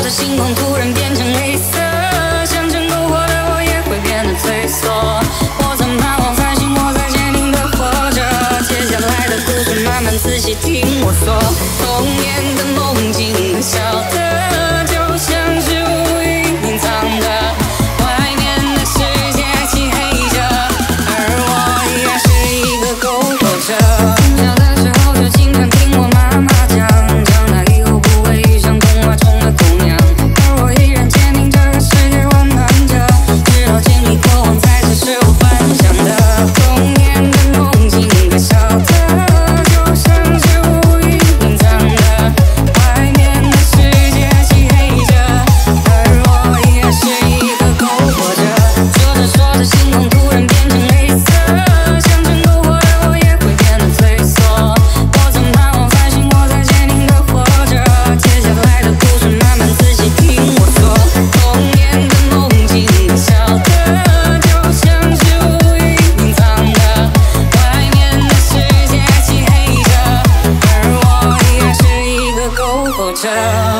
着星空突然变成黑色，想挣脱我的我也会变得退缩。我曾盼望繁星，我在坚定地活着。接下来的故事慢慢仔细听我说，童年的梦境可笑的，就像是乌云隐藏的，外面的世界漆黑着，而我依然是一个苟活者。小的时候就经常听我妈妈讲，长大以后不会遇上童话中的姑娘，而我依然坚定这个世界温暖着，直到经历过往才知是我幻想的。童年的梦境可笑的，就像是乌云隐藏的，外面的世界漆黑着，而我依然是一个苟活者。说着说着，星空突然变成黑色，想挣脱我的我也会变得退缩。我曾盼望繁星，我在坚定地活着。接下来的故事慢慢仔细听我说，童年的梦境可笑的，就像是乌云隐藏的，外面的世界漆黑着，而我依然是一个苟活者。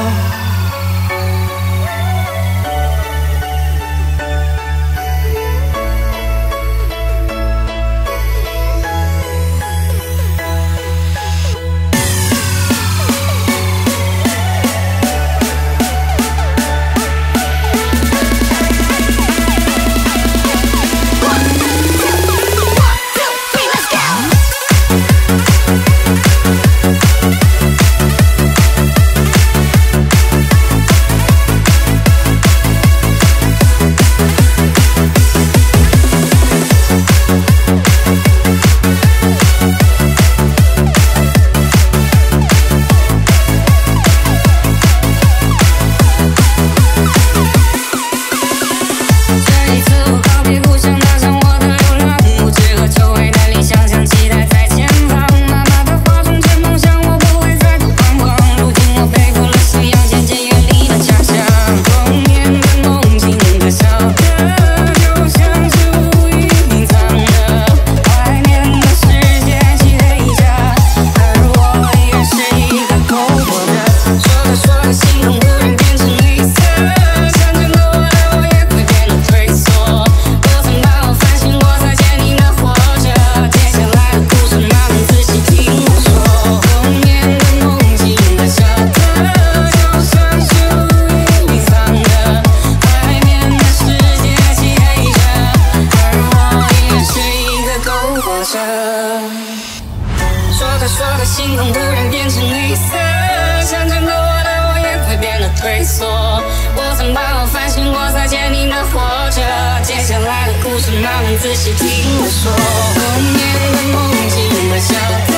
这一次我告别故乡，踏上我的流浪，不知何求，为了理想，想期待在前方。妈妈的话从前梦想，我不会再度彷徨。如今我背负了信仰，渐渐远离了家乡。童年的梦境可笑的，就像是乌云隐藏的，外面的世界漆黑着，而我依然是一个苟活者。说着说着，星空突然变成黑色，想挣脱我的我也会变得退缩。我曾盼望繁星，我在坚定地活着。接下来的故事慢慢仔细听我说，童年的梦境可笑的，就像是乌云隐藏的，外面的世界漆黑着，而我依然是一个苟活者。说着说着，星空突然变成黑色，想挣脱我的我也会变得退缩。我曾盼望繁星，我在坚定地活着。接下来的故事慢慢仔细听我说，童年的梦境可笑的。